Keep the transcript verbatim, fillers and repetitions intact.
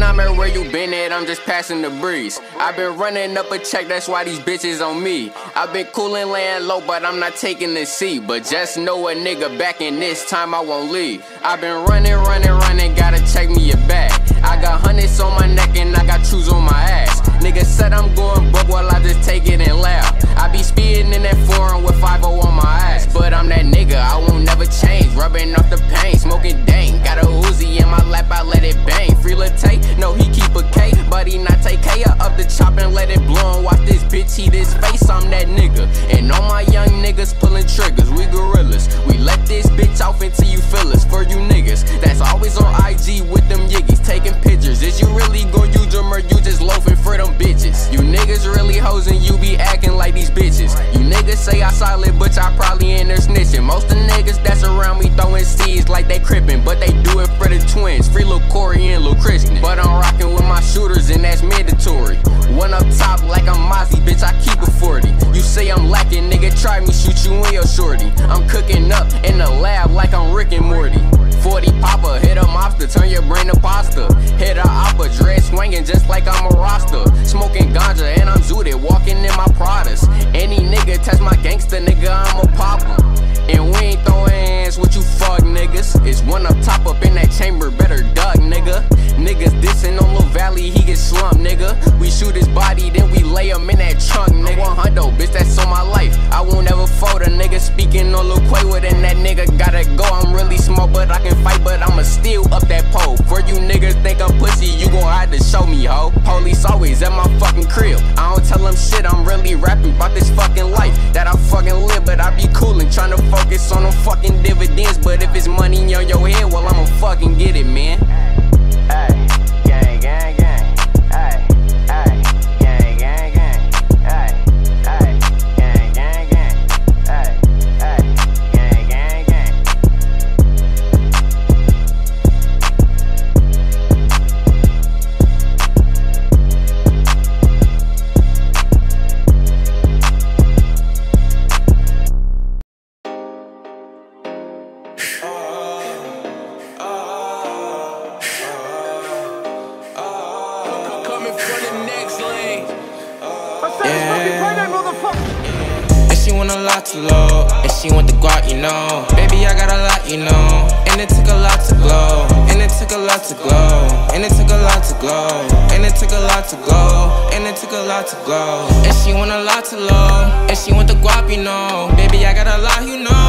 I'm at where you been at, I'm just passing the breeze. I've been running up a check, that's why these bitches on me. I've been coolin', laying low, but I'm not taking the seat. But just know a nigga back in this time I won't leave. I've been running, running, running, gotta check me a bag. I got hundreds on my neck and I got trues on my ass. Niggas said I'm going broke, while I just take it and laugh. I be speeding in that foreign with five oh on my ass. But I'm that nigga, I won't never change. Rubbing off the pain, smoking dang. Got a Uzi in my lap, I let it bang. Free Lil Tay, no he keep a K, but he not take K up the chop and let it blow and watch this bitch eat his face. I'm that nigga, and all my young niggas pulling triggers. We gorillas, we let this bitch off until you feel us. For you niggas that's always on I G with them yiggies taking pictures, is you really gon' use them or you just loafing for them bitches? You niggas really hoes and you be acting like these bitches. You niggas say I solid, but y'all probably in there snitching. Most of the niggas that's around me throwing seeds like they crippin', but they do it for the twins, Free Lil Corey and Lil Christian. But I'm rockin' with my shooters and that's mandatory. One up top like I'm Mozzie, bitch, I keep a forty. You say I'm lacking, nigga, try me, shoot you and your shorty. I'm cooking up in the lab like I'm Rick and Morty. forty popper, hit a mobster, turn your brain to pasta. Hit a opera, dread swinging just like I'm a roster. Smoking ganja and I'm zooted, walking in my Pradas. Any nigga touch my gangster, nigga, I'ma pop him. And we ain't throwing hands with you fuck niggas. It's one up top up in that chamber, better duck, nigga. Niggas dissing on Lil Valley, he get slumped, nigga. We shoot his body, then we lay him in that trunk, nigga. one hundred, bitch, that's on my life. I won't ever fold a nigga speaking on Lil Quavo, and that nigga gotta go. I'm really small, but I can fight, but I'ma steal up that pole. For you niggas think I'm pussy, you gon' have to show me, ho. Police always at my fucking crib. I don't tell them shit, I'm really rapping about this fucking life that I fucking live, but I be coolin', tryna focus on them fucking dividends. But if it's money on your head, well, I'ma fucking get it, man. Ay, gang, gang, gang. Ay, ay, gang, gang, gang. Ay, ay, gang, gang, gang. Ay, ay, gang, gang, gang. Lot to load, and she want the guap, you know. Baby, I got a lot, you know. And it took a lot to glow, and it took a lot to glow, and it took a lot to glow, and it took a lot to glow, and it took a lot to glow. And she want a lot to load, and she want the guap, you know. Baby, I got a lot, you know.